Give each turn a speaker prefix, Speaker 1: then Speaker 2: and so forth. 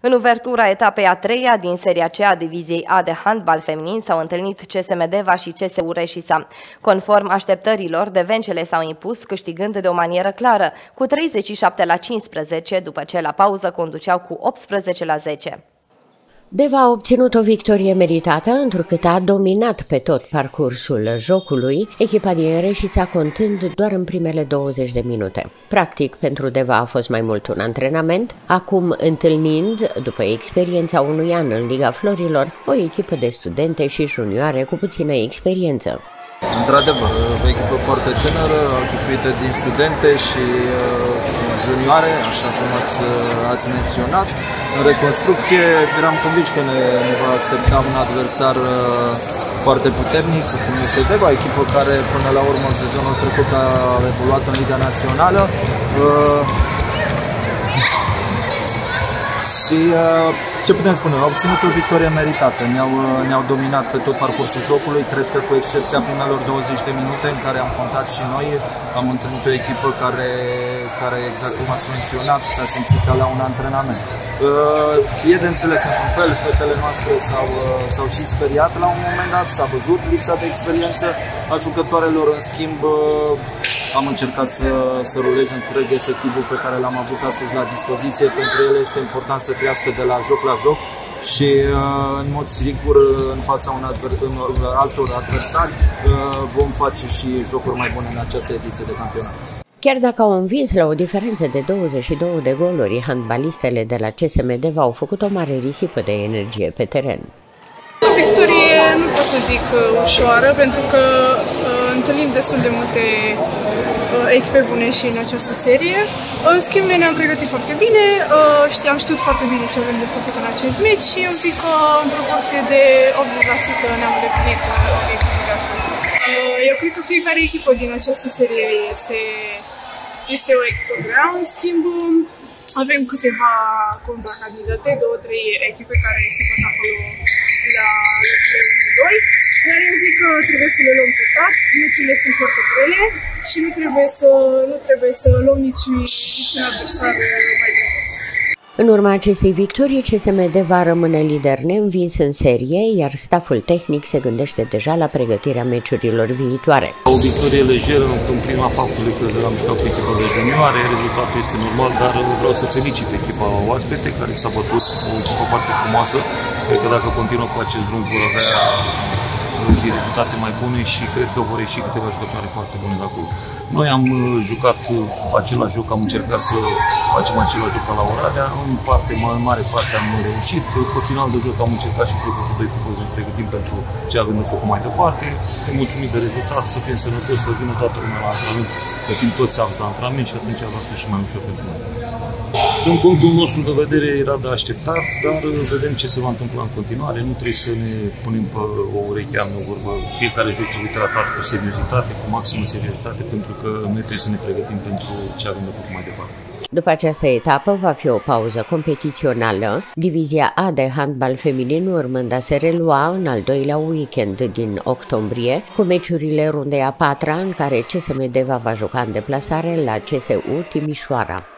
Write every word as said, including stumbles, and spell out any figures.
Speaker 1: În uvertura etapei a treia din seria C a diviziei A de handbal feminin s-au întâlnit C S M Deva și C S U Reșița. Conform așteptărilor, devencele s-au impus câștigând de o manieră clară, cu treizeci și șapte la cincisprezece, după ce la pauză conduceau cu optsprezece la zece.
Speaker 2: Deva a obținut o victorie meritată, întrucât a dominat pe tot parcursul jocului, echipa din Reșița contând doar în primele douăzeci de minute. Practic, pentru Deva a fost mai mult un antrenament, acum întâlnind, după experiența unui an în Liga Florilor, o echipă de studente și junioare cu puțină experiență.
Speaker 3: Într-adevăr, o echipă foarte tânără, alcătuită din studente și uh, junioare, așa cum ați, ați menționat. În reconstrucție eram convins că ne, ne va aștepta un adversar uh, foarte puternic, cum este Deva, echipă care până la urmă în sezonul trecut a evoluat în Liga Națională. Uh, și uh, ce putem spune? Au obținut o victorie meritată, ne-au ne dominat pe tot parcursul jocului, cred că cu excepția primelor douăzeci de minute în care am contat și noi, am întâlnit o echipă care, care exact cum ați menționat, s-a simțit ca la un antrenament. E de înțeles într-un fel, fetele noastre s-au și speriat la un moment dat, s-a văzut lipsa de experiență a jucătoarelor, în schimb am încercat să, să rulez întreg efectivul pe care l-am avut astăzi la dispoziție. Pentru ele este important să crească de la joc la joc și în mod sigur în fața un adver, în altor adversari vom face și jocuri mai bune în această ediție de campionat.
Speaker 2: Chiar dacă au învins la o diferență de douăzeci și două de goluri, handbalistele de la C S M Deva au făcut o mare risipă de energie pe teren.
Speaker 4: O victorie nu pot să zic ușoară, pentru că uh, întâlnim destul de multe uh, echipe bune și în această serie. În schimb, noi ne-am pregătit foarte bine, uh, știam știut foarte bine ce avem de făcut în acest meci și un pic uh, în proporție de optzeci la sută ne-am îndeplinit obiectivul de astăzi. Uh, eu cred că fiecare echipă din această serie este, este o echipă grea, în schimb avem câteva contracandidate, două, trei echipe care se pot acolo la locurile unu doi, iar eu zic că trebuie să le luăm treptat, meciurile sunt foarte grele și nu trebuie să, nu trebuie să luăm nici, nici un adversar mai presus.
Speaker 2: În urma acestei victorii, C S M Deva rămâne lider neînvins în serie, iar staful tehnic se gândește deja la pregătirea meciurilor viitoare.
Speaker 5: O victorie lejeră în prima faptului că am jucat cu echipa de junioare, rezultatul este normal, dar vreau să felicit echipa oaspete care s-a bătut, o echipă foarte frumoasă. Cred că dacă continuă cu acest drum vor avea rezultate mai bune și cred că vor ieși câteva jucătoare foarte bune de acolo. Noi am jucat același joc, am încercat să facem același joc ca la Oradea, în parte, în mare parte am reușit. Pe final de joc am încercat și jocul cu doi cu doi să ne pregătim pentru ce avem de făcut mai departe. Te mulțumim de rezultat, să fim sănătoși, să vină toată lumea la antrenament, să fim toți apți la antrenament și atunci va fi și mai ușor pentru noi. Din punctul nostru de vedere era de așteptat, dar vedem ce se va întâmpla în continuare. Nu trebuie să ne punem pe o ureche în vorbă. Fiecare joc trebuie tratat cu seriozitate, cu maximă seriozitate, pentru că noi trebuie să ne pregătim pentru ce avem de făcut mai departe.
Speaker 2: După această etapă va fi o pauză competițională, divizia A de handbal feminin urmând a se relua în al doilea weekend din octombrie, cu meciurile rundei a patra în care C S M Deva va juca în deplasare la C S U Timișoara.